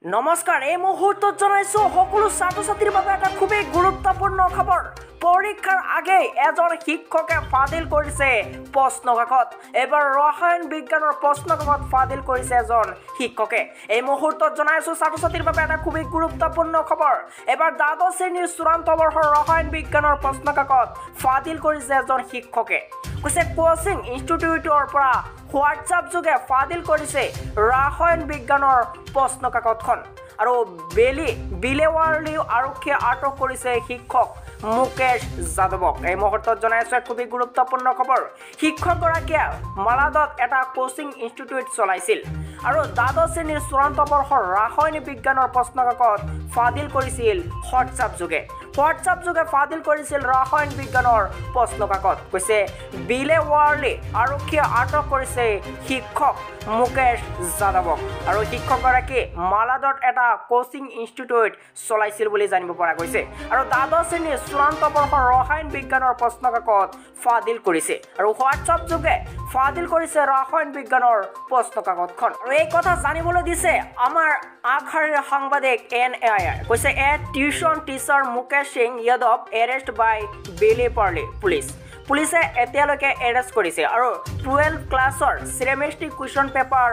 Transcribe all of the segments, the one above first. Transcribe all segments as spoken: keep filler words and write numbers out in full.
নমস্কাৰ এই মুহূৰ্তত জনাইছো সকলো ছাত্ৰ ছাত্ৰীৰ বাবে এটা খুবেই গুৰুত্বপূৰ্ণ খবৰ পৰীক্ষাৰ আগে এজন শিক্ষকে ফাদিল কৰিছে প্ৰশ্ন কাকত এবাৰ ৰসায়ন বিজ্ঞানৰ প্ৰশ্ন কাকত ফাদিল কৰিছে এজন শিক্ষকে এই মুহূৰ্তত জনাইছো ছাত্ৰ ছাত্ৰীৰ বাবে এটা খুবেই গুৰুত্বপূৰ্ণ খবৰ এবাৰ দ্বাদশ শ্ৰেণীৰ চূড়ান্ত বৰ্ষৰ ৰসায়ন বিজ্ঞানৰ প্ৰশ্ন কাকত ফাদিল কৰিছে এজন শিক্ষকে কৈছে কোচিং ইনষ্টিটিউটৰ পৰা হোৱাটছআপ যোগে ফাদিল কৰিছে ৰাসায়ন বিজ্ঞানৰ প্ৰশ্ন কাকতখন আৰু বেলি বিলেৱাৰলি আৰক্ষীয়ে আটক কৰিছে শিক্ষক মুকেশ যাদৱক এই মুহূৰ্তত জনাইছে খুবেই গুৰুত্বপূৰ্ণ খবৰ শিক্ষকগৰাকীয়ে মালাদত এটা কোচিং ইনষ্টিটিউট চলাইছিল আৰু দ্বাদশ শ্ৰেণীৰ চূড়ান্ত বৰ্ষৰ ৰাসায়ন বিজ্ঞানৰ প্ৰশ্ন কাকত ফাদিল কৰিছিল হোৱাটছআপ যোগে হোৱাটছআপ যোগে ফাদিল কৰিছিল ৰাসায়ন বিজ্ঞানৰ প্ৰশ্ন কাকত কৈছে বিলেৱাৰলি আৰক্ষীয়ে আটক কৰিছে শিক্ষক মুকেশ যাদৱক আৰু শিক্ষকগৰাকী মালাদত এটা কোচিং ইনষ্টিটিউট চলাইছিল বুলি জানিব পৰা গৈছে আৰু দ্বাদশ শ্ৰেণীৰ চূড়ান্ত বৰ্ষৰ ৰসায়ন বিজ্ঞানৰ প্ৰশ্ন কাকত ফাদিল কৰিছে আৰু হোৱাটছআপ যোগে ফাদিল কৰিছে ৰসায়ন বিজ্ঞানৰ প্ৰশ্ন কাকতখন আৰু এই কথা জানিবলৈ দিছে আমাৰ আগশাৰীৰ সাংবাদিক এন এ আই কৈছে a tuition teacher Mukesh Singh Yadav arrest by বিলেৱাৰলি পুলিচ পুলিচে এতিয়ালৈকে এৰেষ্ট কৰিছে আৰু টুৱেলভ ক্লাছৰ চিমেষ্ট্ৰিক কুৱেশ্যন পেপাৰ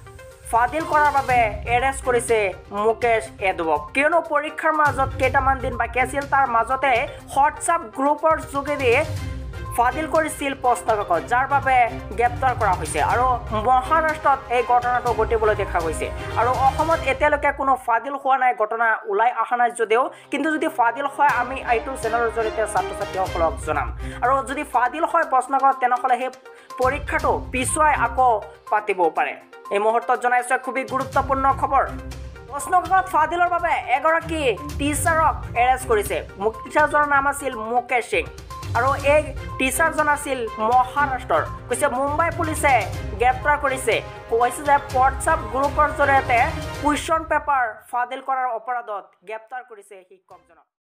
ফাদিল কৰাৰ বাবে এৰেষ্ট কৰিছে মুকেশ যাদৱক কিয়নো পৰীক্ষাৰ মাজত কেইটামান দিন বাকী আছিল তাৰ মাজতে হোৱাটছআপ গ্ৰুপৰ যোগেদি ফাদিল কৰিছিল প্ৰশ্ন কাকত যাৰ বাবে গ্ৰেপ্তাৰ কৰা হৈছে আৰু মহাৰাষ্ট্ৰত এই ঘটনাটো ঘটিবলৈ দেখা গৈছে আৰু অসমত এতিয়ালৈকে কোনো ফাদিল হোৱা নাই ঘটনা ওলাই অহা নাই যদিও কিন্তু যদি ফাদিল হয় আমি এইটো চেনেলৰ জৰিয়তে ছাত্ৰ ছাত্ৰীসকলক জনাম আৰু যদি ফাদিল হয় প্ৰশ্ন কাকত তেনেহ'লে সেই পৰীক্ষাটো পিছুৱাই আকৌ পাতিব পাৰে এই মুহূৰ্তত জনাইছে খুবেই গুৰুত্বপূৰ্ণ খবৰ প্ৰশ্ন কাকত ফাদিলৰ বাবে এগৰাকী টিচাৰক এৰেষ্ট কৰিছে টিচাৰজনৰ নাম আছিল মুকেশ সিং আৰু এই টিচাৰজন আছিল মহাৰাষ্ট্ৰৰ কৈছে মুম্বাই পুলিচে গ্ৰেপ্তাৰ কৰিছে কৈছে যে হোৱাটছআপ গ্ৰুপৰ জৰিয়তে কুৱেশ্যন পেপাৰ ফাদিল কৰাৰ অপৰাধত গ্ৰেপ্তাৰ কৰিছে শিক্ষকজনক